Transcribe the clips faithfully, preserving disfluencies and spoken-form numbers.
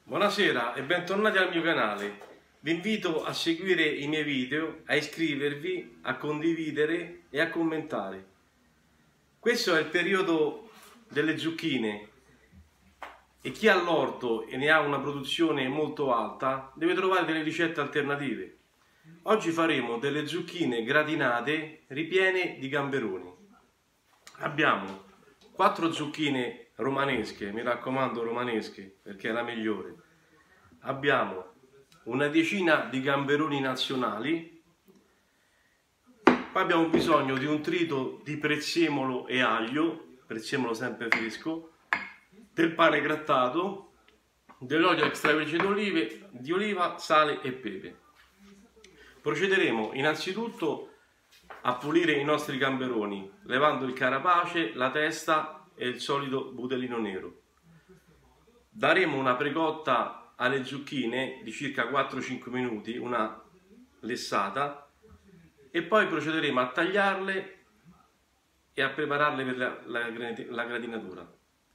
Buonasera e bentornati al mio canale. Vi invito a seguire i miei video, a iscrivervi, a condividere e a commentare. Questo è il periodo delle zucchine e chi ha l'orto e ne ha una produzione molto alta deve trovare delle ricette alternative. Oggi faremo delle zucchine gratinate ripiene di gamberoni. Abbiamo quattro zucchine romanesche, mi raccomando romanesche perché è la migliore. Abbiamo una decina di gamberoni nazionali, poi abbiamo bisogno di un trito di prezzemolo e aglio, prezzemolo sempre fresco, del pane grattato, dell'olio extravergine d'olive, di oliva, sale e pepe. Procederemo innanzitutto a pulire i nostri gamberoni, levando il carapace, la testa e il solito budellino nero. Daremo una precotta alle zucchine di circa quattro cinque minuti, una lessata, e poi procederemo a tagliarle e a prepararle per la, la, la gratinatura.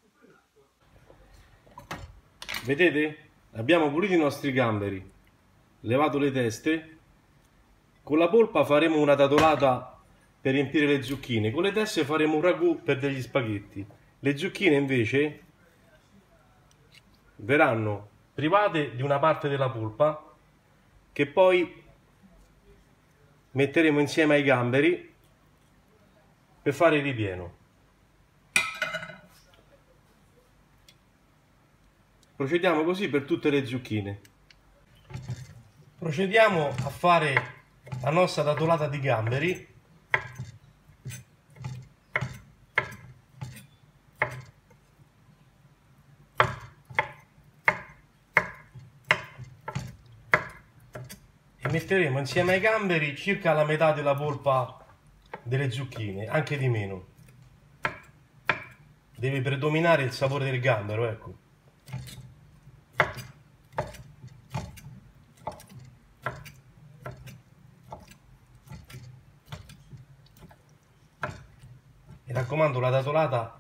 Vedete? Abbiamo pulito i nostri gamberi, levato le teste. Con la polpa faremo una dadolata per riempire le zucchine, con le teste faremo un ragù per degli spaghetti. Le zucchine invece verranno private di una parte della polpa che poi metteremo insieme ai gamberi per fare il ripieno. Procediamo così per tutte le zucchine. Procediamo a fare la nostra dadolata di gamberi. E metteremo insieme ai gamberi circa la metà della polpa delle zucchine, anche di meno. Deve predominare il sapore del gambero, ecco. Mi raccomando, la dadolata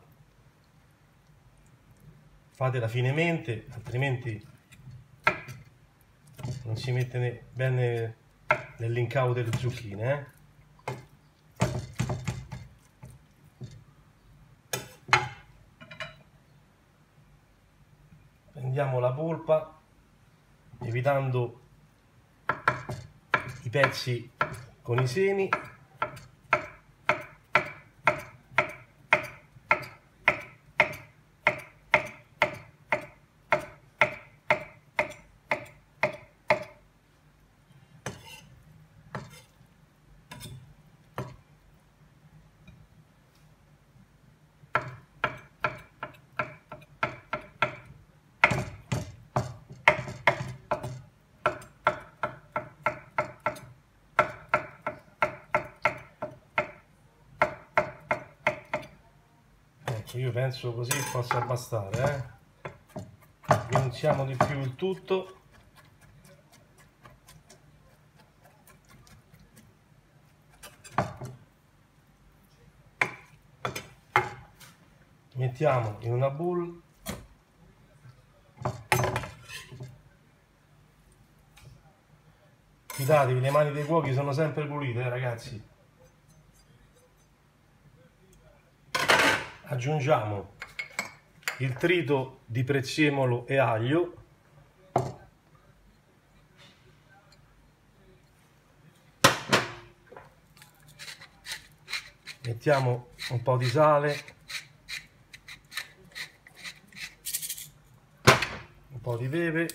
fatela finemente, altrimenti non si mette bene nell'incavo delle zucchine. Eh? Prendiamo la polpa, evitando i pezzi con i semi. Io penso così possa bastare, eh? Rinunciamo di più il tutto. Mettiamo in una bowl. Fidatevi, le mani dei cuochi sono sempre pulite, eh, ragazzi. Aggiungiamo il trito di prezzemolo e aglio, mettiamo un po' di sale, un po' di pepe,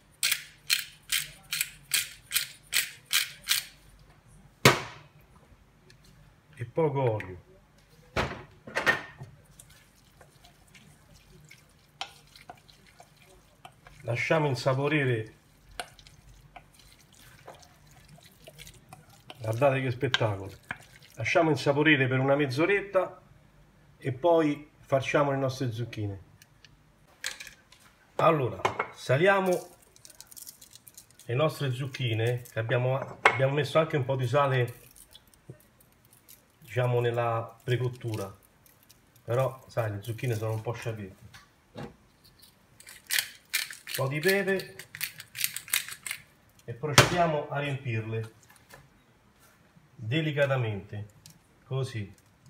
e poco olio. Lasciamo insaporire, guardate che spettacolo, lasciamo insaporire per una mezz'oretta e poi facciamo le nostre zucchine. Allora, saliamo le nostre zucchine, che abbiamo, abbiamo messo anche un po' di sale, diciamo, nella precottura, però sai, le zucchine sono un po' sciacquette. po' di pepe e procediamo a riempirle delicatamente, così.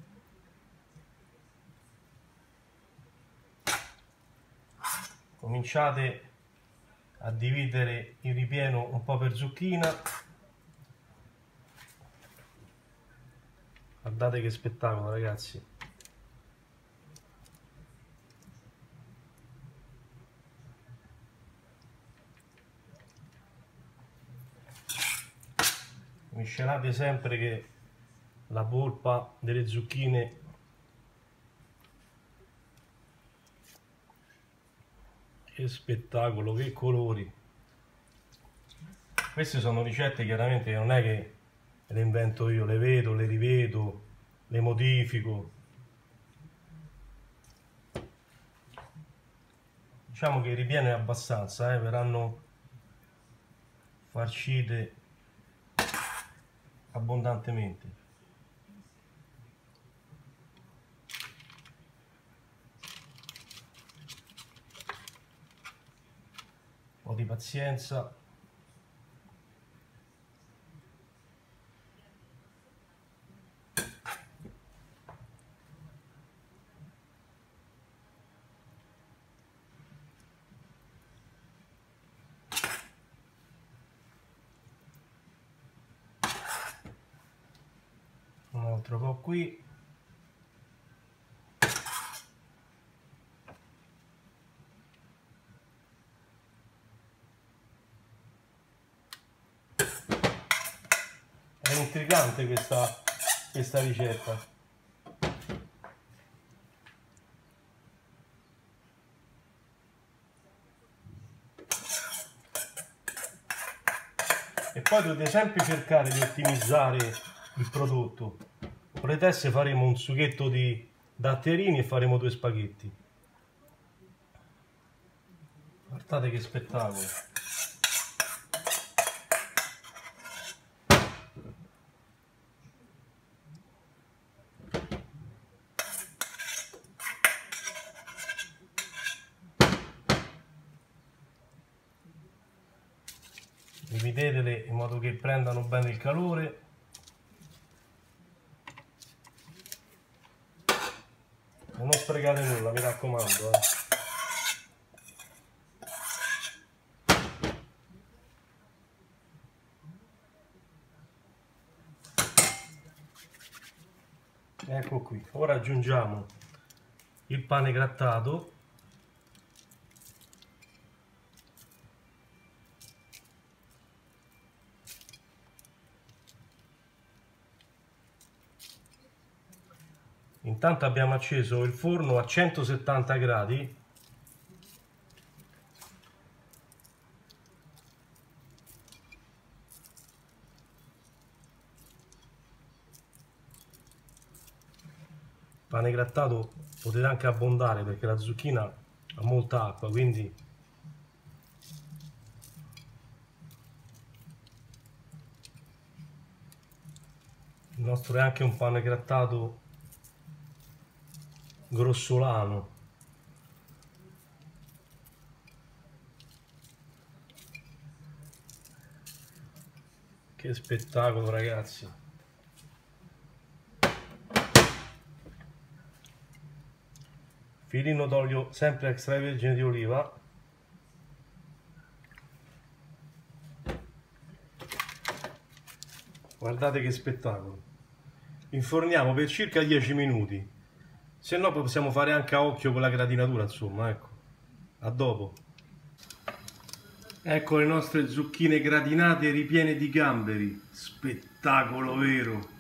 Cominciate a dividere il ripieno un po' per zucchina. Guardate che spettacolo, ragazzi. Miscelate sempre che la polpa delle zucchine che spettacolo, che colori. Queste sono ricette chiaramente che non è che le invento io, le vedo, le rivedo, le modifico. Diciamo che il ripieno è abbastanza, eh, verranno farcite abbondantemente. Un po' di pazienza. Un altro po' qui. È intrigante questa, questa ricetta. E poi dovete sempre cercare di ottimizzare il prodotto. Con le teste faremo un sughetto di datterini e faremo due spaghetti. Guardate che spettacolo. Dividetele in modo che prendano bene il calore. Non sprecate nulla, mi raccomando. Eh. Ecco qui. Ora aggiungiamo il pane grattato. Intanto abbiamo acceso il forno a centosettanta gradi. Pane grattato potete anche abbondare perché la zucchina ha molta acqua, quindi il nostro è anche un pane grattato grossolano. Che spettacolo, ragazzi. Filino d'olio sempre extravergine di oliva. Guardate che spettacolo. Inforniamo per circa dieci minuti. Se no possiamo fare anche a occhio con la gratinatura, insomma, ecco. A dopo. Ecco le nostre zucchine gratinate ripiene di gamberi. Spettacolo vero!